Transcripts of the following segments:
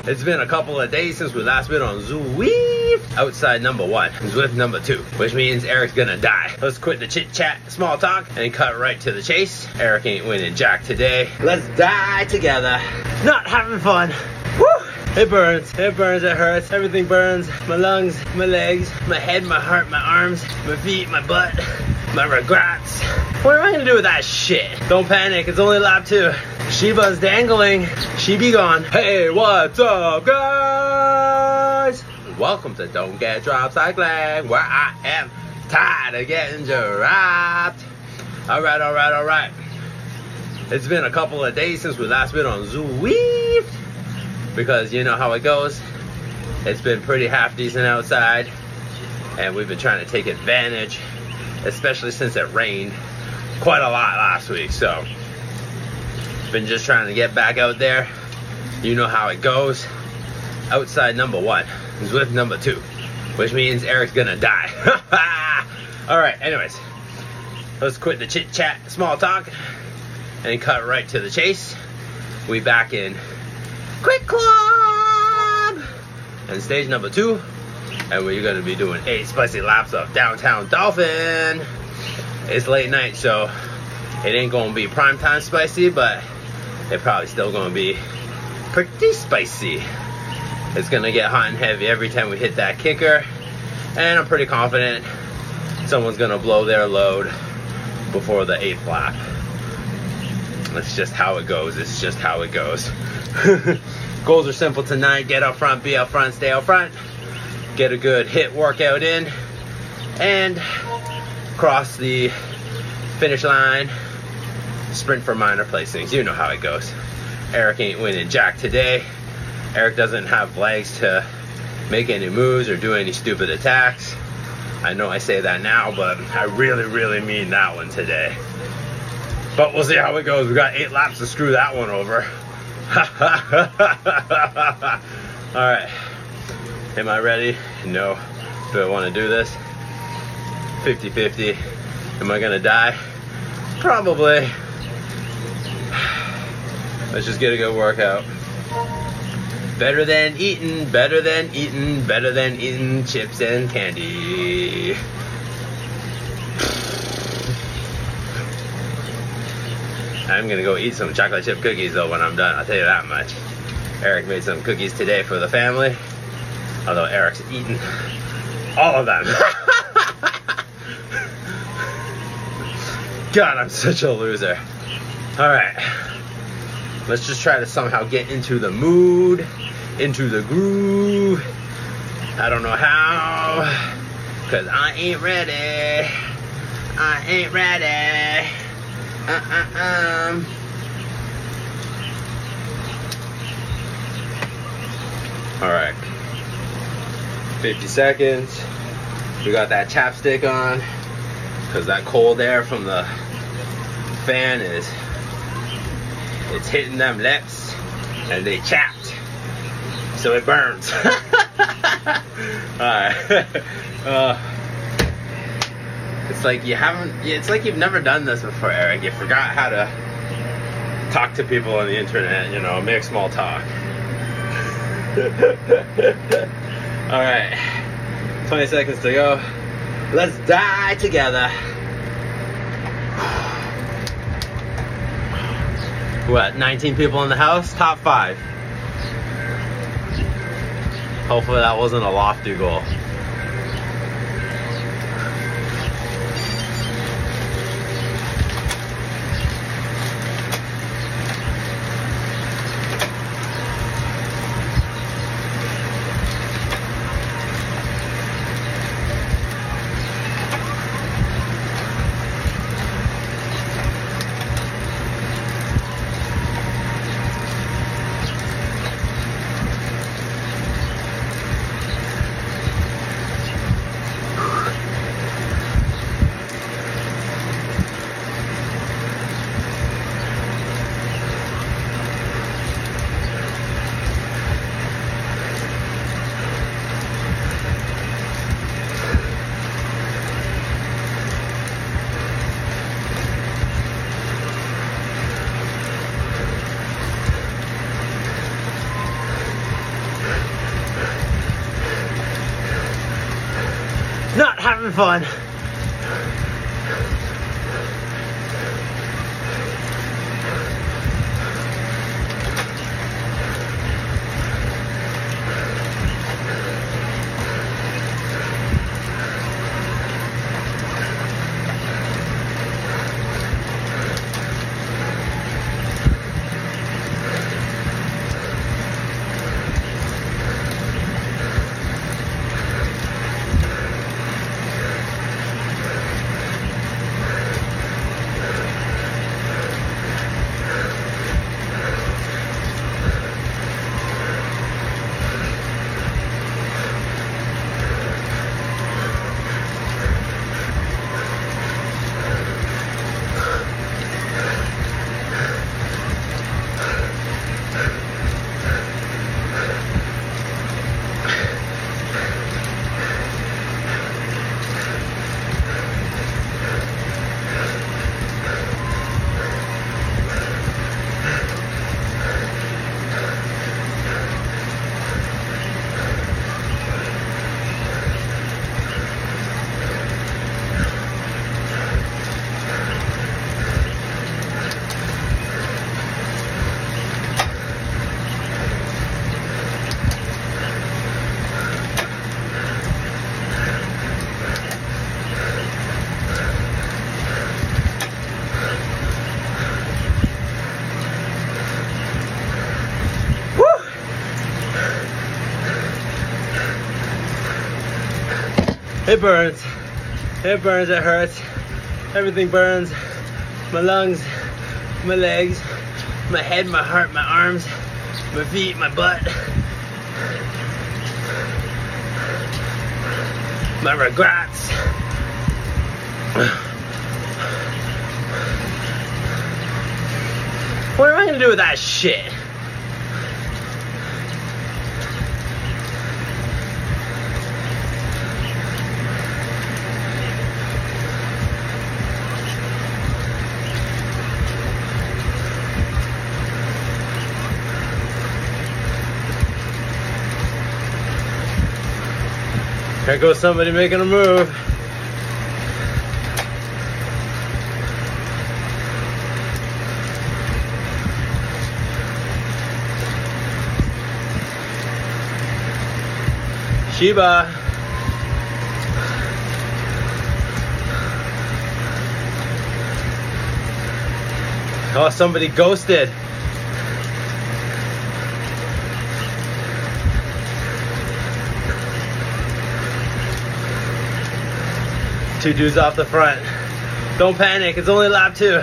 It's been a couple of days since we last been on Zwift. Outside number 1, Zwift number 2, which means Eric's gonna die. Let's quit the chit chat, small talk, and cut right to the chase. Eric ain't winning jack today. Let's die together. Not having fun. Woo! It burns, it hurts, everything burns. My lungs, my legs, my head, my heart, my arms, my feet, my butt, my regrets. What am I gonna do with that shit? Don't panic, it's only lap 2. Sheba's dangling, she be gone. Hey, what's up, guys? Welcome to Don't Get Dropped Cycling, where I am tired of getting dropped. Alright. It's been a couple of days since we last been on Zwift, because you know how it goes. It's been pretty half decent outside, and we've been trying to take advantage, especially since it rained quite a lot last week. So been just trying to get back out there. You know how it goes. Outside number 1, Zwift number 2, which means Eric's gonna die. Alright, anyways, let's quit the chit chat, small talk, and cut right to the chase. We back in Quick Club and stage number 2, and we're gonna be doing 8 spicy laps of downtown Dauphin. It's late night, so it ain't gonna be prime time spicy, but it probably still gonna be pretty spicy. It's gonna get hot and heavy every time we hit that kicker, and I'm pretty confident someone's gonna blow their load before the 8th lap. That's just how it goes. It's just how it goes. Goals are simple tonight. Get up front, be up front, stay up front. Get a good HIIT workout in, and cross the finish line. Sprint for minor placings. You know how it goes. Eric ain't winning jack today. Eric doesn't have legs to make any moves or do any stupid attacks. I know I say that now, but I really mean that one today. But we'll see how it goes. We got 8 laps to screw that one over. Alright. Am I ready? No. Do I want to do this? 50-50. Am I gonna die? Probably. Let's just get a good workout. Better than eating chips and candy. I'm gonna go eat some chocolate chip cookies though when I'm done, I'll tell you that much. Eric made some cookies today for the family, although Eric's eaten all of them. God, I'm such a loser. Alright, let's just try to somehow get into the mood, into the groove. I don't know how, cause I ain't ready. Alright, 50 seconds. We got that chapstick on, cause that cold air from the fan it's hitting them lips and they chapped, so it burns. Alright. It's like you've never done this before, Eric. You forgot how to talk to people on the internet, you know, make small talk. Alright, 20 seconds to go. Let's die together. What, 19 people in the house? Top 5. Hopefully that wasn't a lofty goal. having fun. It burns. It burns, it hurts. Everything burns. My lungs, my legs, my head, my heart, my arms, my feet, my butt. My regrets. What am I gonna do with that shit? There goes somebody making a move. Shiba. Oh, somebody ghosted. Two dudes off the front. Don't panic, it's only lap 2.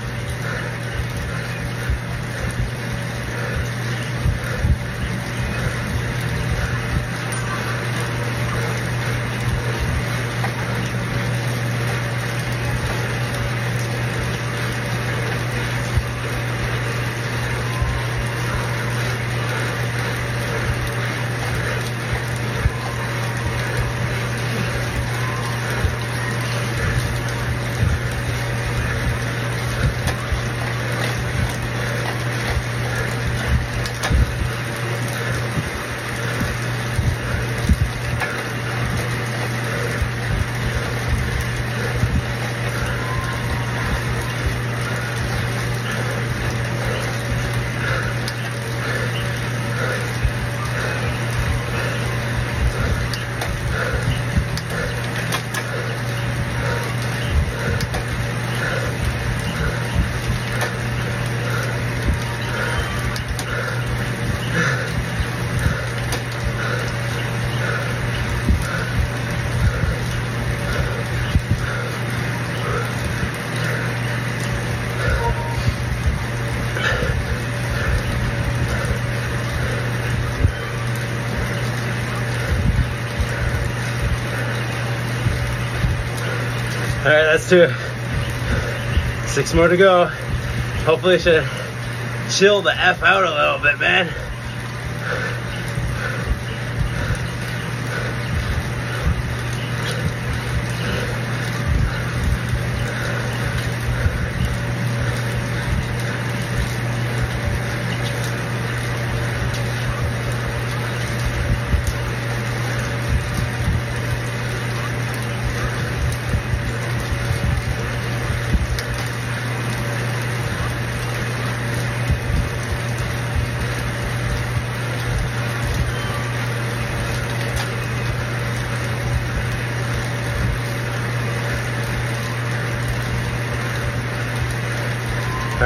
All right, that's 2. 6 more to go. Hopefully I should chill the F out a little bit, man.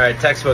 right, textbook.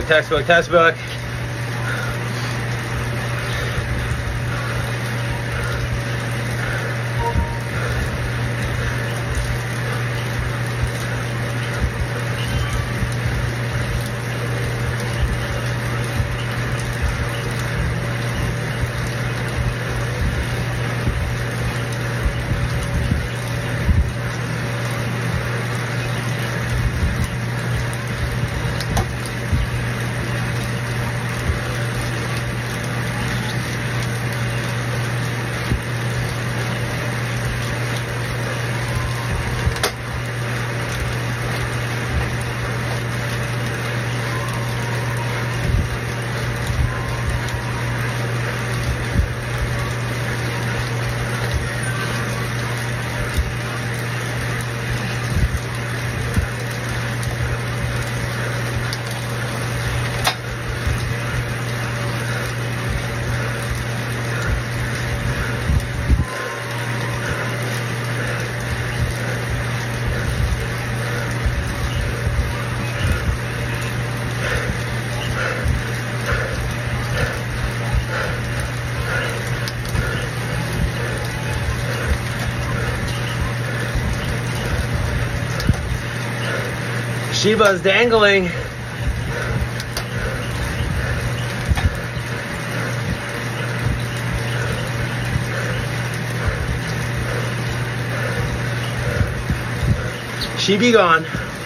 Sheba's dangling. She be gone.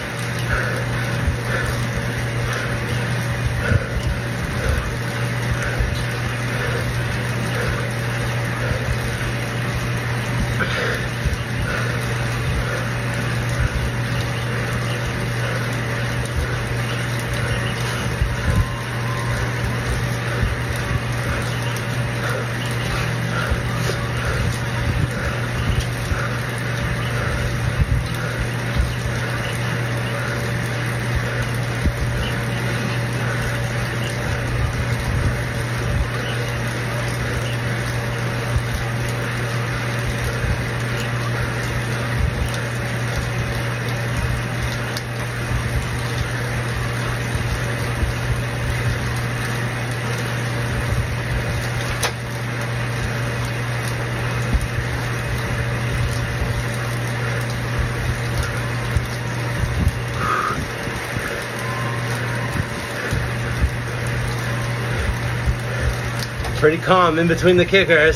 Pretty calm in between the kickers.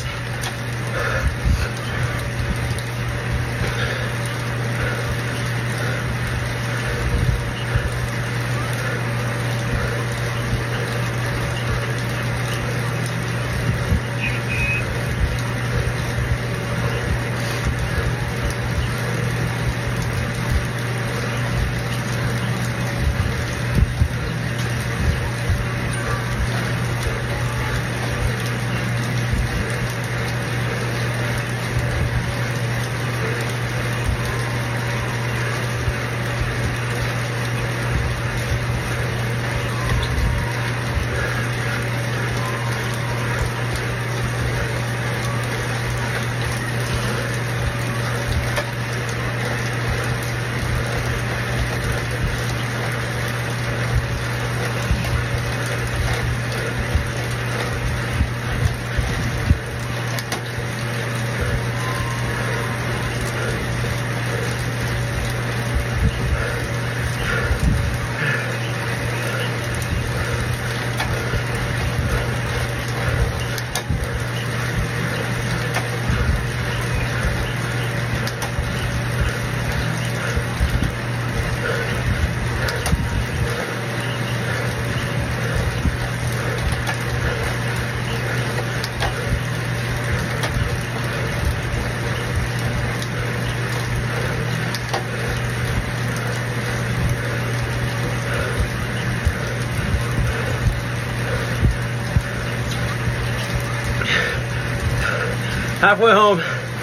Halfway home.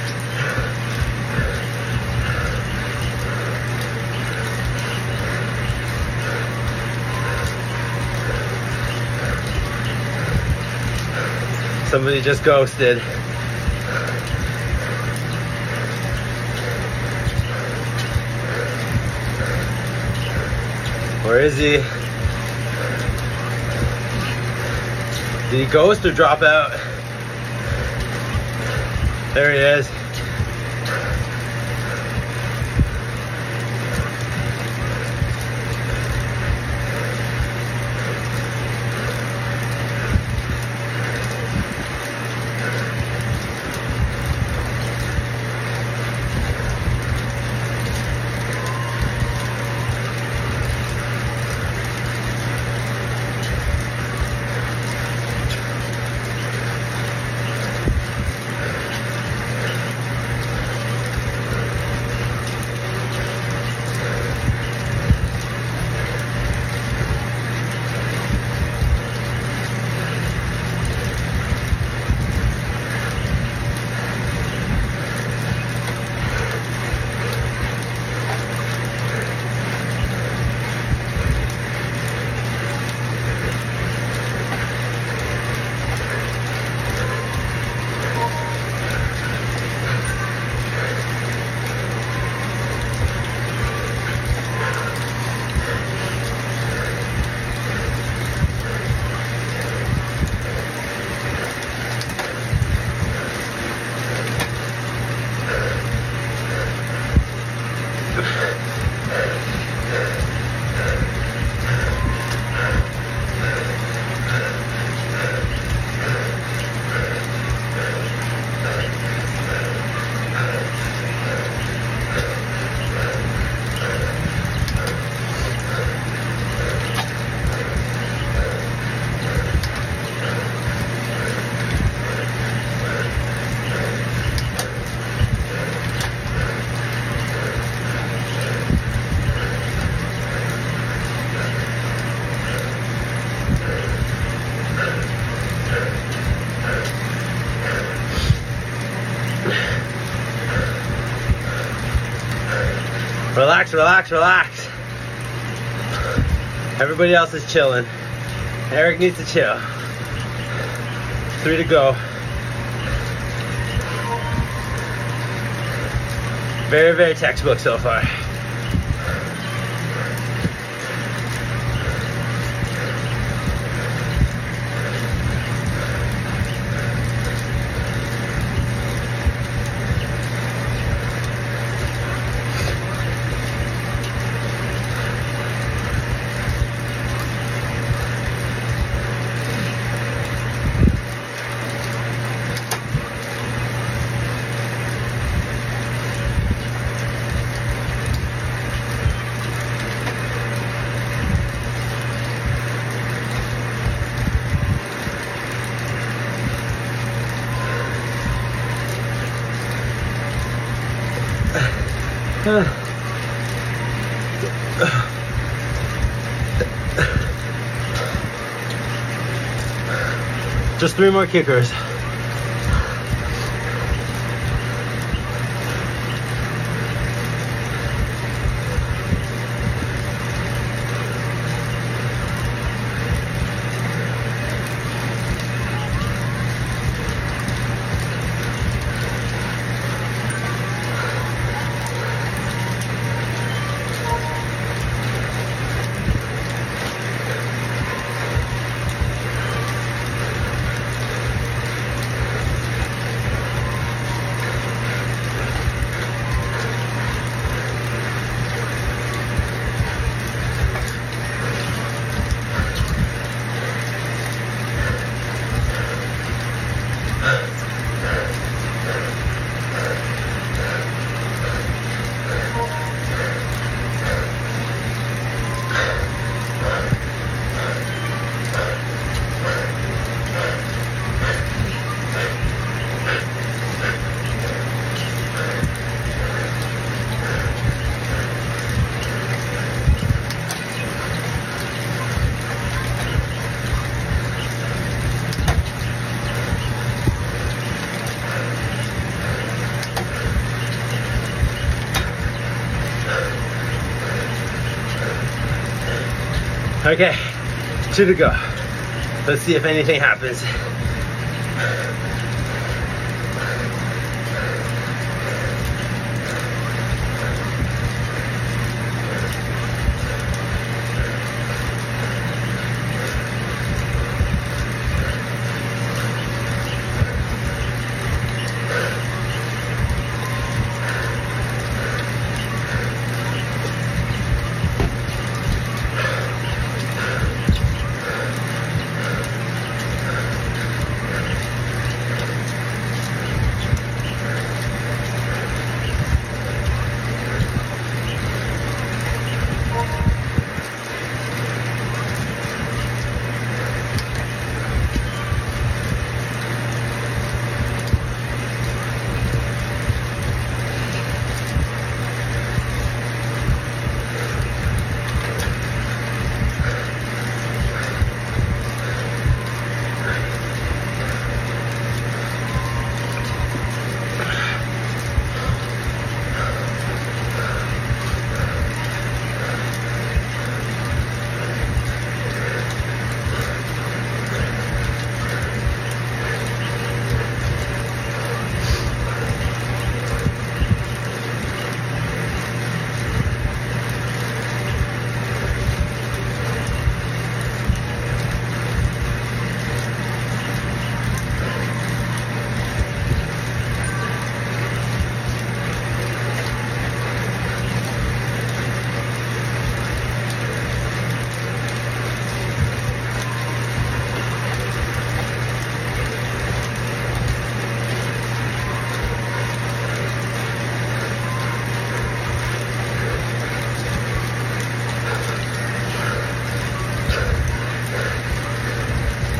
Somebody just ghosted. Where is he? Did he ghost or drop out? There he is. Relax, relax, relax. Everybody else is chilling. Eric needs to chill. 3 to go. Very, very textbook so far. Just 3 more kickers. Okay, 2 to go. Let's see if anything happens.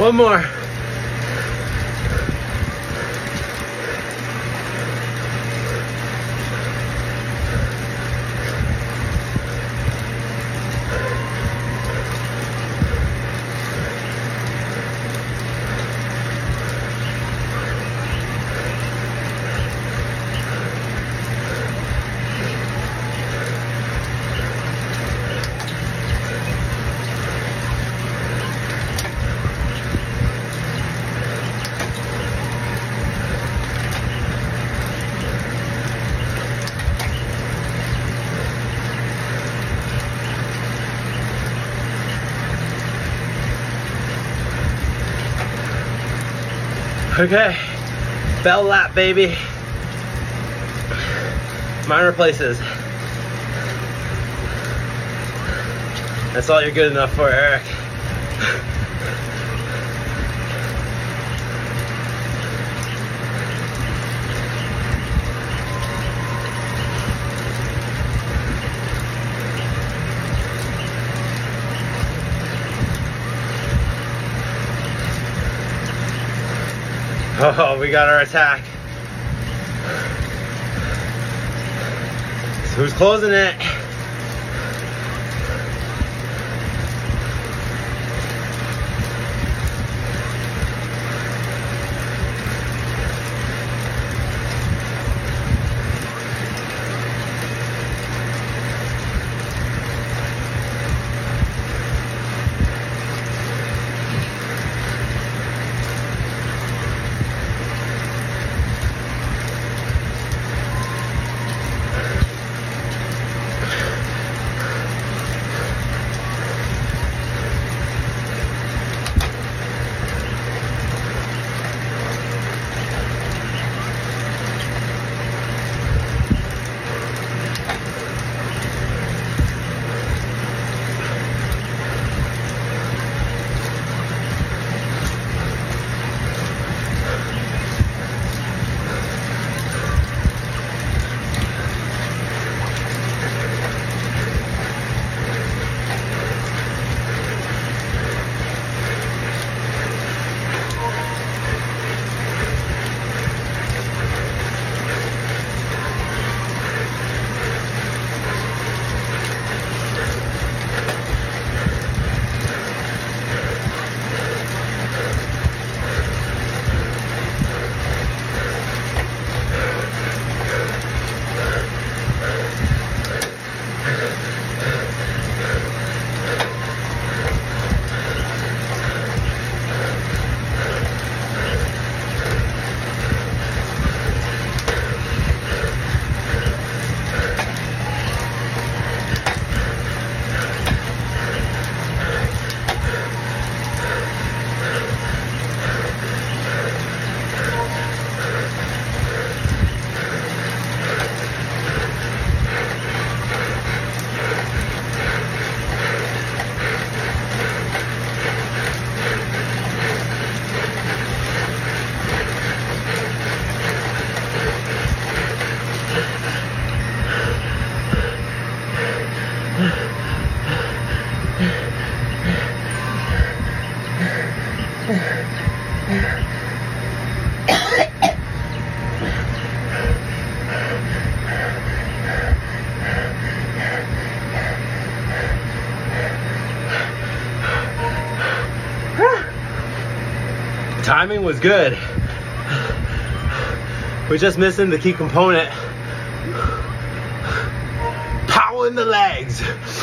One more. Okay, bell lap, baby. Minor places. That's all you're good enough for, Eric. Oh, we got our attack. So who's closing it? Timing was good. We're just missing the key component. Power in the legs.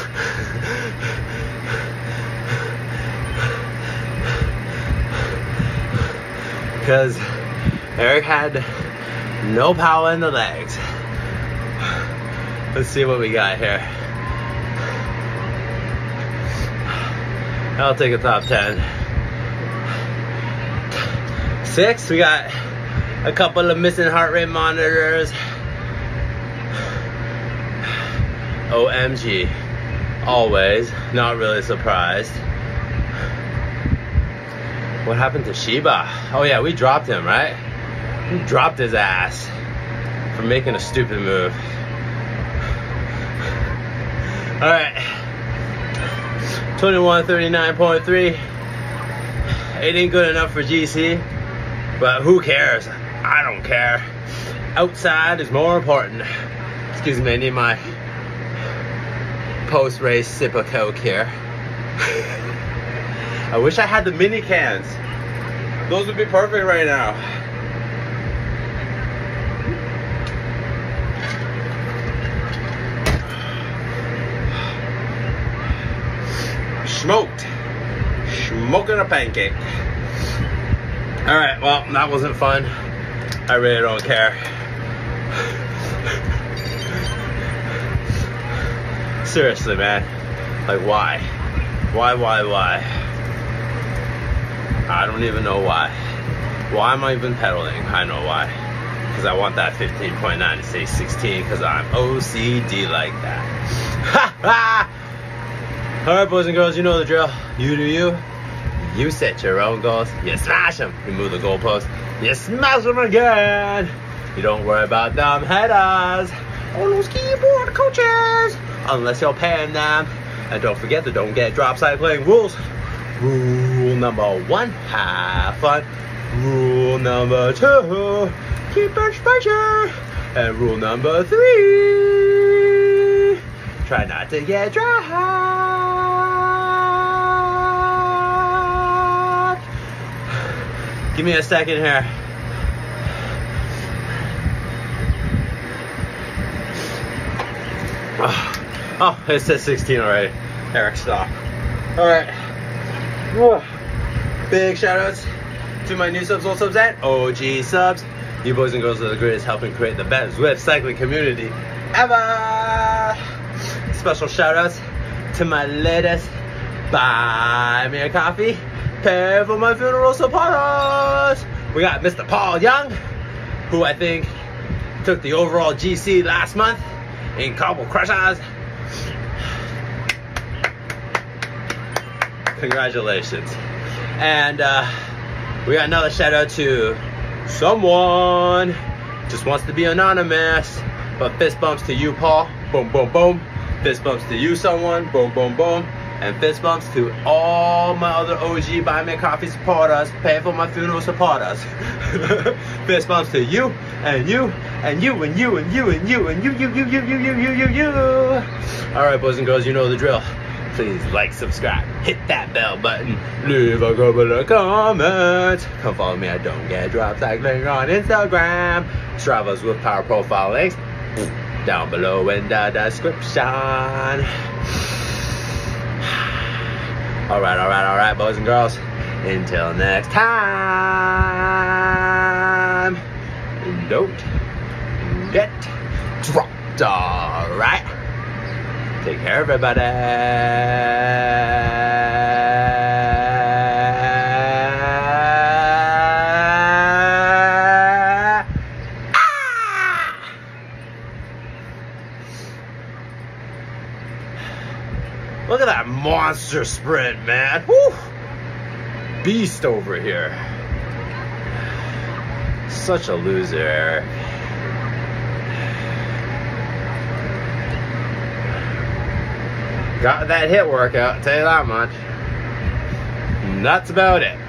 Because Eric had no power in the legs. Let's see what we got here. I'll take a top 10. 6, we got a couple of missing heart rate monitors. OMG. Always. Not really surprised. What happened to Shiba? Oh yeah, we dropped him, right? We dropped his ass for making a stupid move. Alright. 2139.3. It ain't good enough for GC, but who cares? I don't care. Outside is more important. Excuse me, I need my post-race sip of Coke here. I wish I had the mini cans. Those would be perfect right now. Smoked. Smoking a pancake. Alright, well, that wasn't fun. I really don't care. Seriously, man. Like, why? Why? I don't even know why. Why am I even pedaling? I know why. Because I want that 15.9 to say 16 because I'm OCD like that. Ha ha! Alright, boys and girls, you know the drill. You do you. You set your own goals. You smash them. You move the goalpost. You smash them again. You don't worry about them haters or those keyboard coaches unless you're paying them. And don't forget the don't get drop cycling rules. Rule number 1, have fun. Rule number 2, keep it spicy. And rule number 3, try not to get dropped. Give me a second here. Oh, it says 16 already. Eric, stop. Alright. Big shout outs to my new subs, old subs, and OG subs. You boys and girls are the greatest, helping create the best Zwift cycling community ever. Special shout outs to my latest Buy Me a Coffee, Pay for My Funeral supporters. We got Mr. Paul Young, who I think took the overall GC last month in Cobble Crushers. Congratulations. And we got another shout out to someone just wants to be anonymous, but fist bumps to you, Paul. Boom, boom, boom. Fist bumps to you, someone. Boom, boom, boom. And fist bumps to all my other OG Buy Me a Coffee supporters, Pay for My Funeral supporters. Fist bumps to you, and you, and you, and you, and you, and you, and you. Alright, boys and girls, you know the drill. Please like, subscribe, hit that bell button, leave a couple of comments. Come follow me at Don't Get Drop Cycling on Instagram. Strava's with Power Profile links down below in the description. Alright, boys and girls. Until next time, don't get dropped, alright? Take care, everybody. Look at that monster sprint, man. Woo! Beast over here. Such a loser, Eric. Got that hit workout, I'll tell you that much. And that's about it.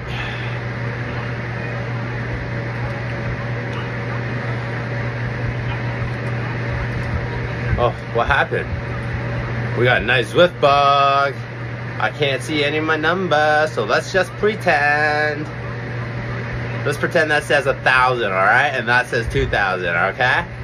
Oh, what happened? We got a nice Zwift bug. I can't see any of my numbers, so let's just pretend. Let's pretend that says 1,000, alright? And that says 2,000, okay?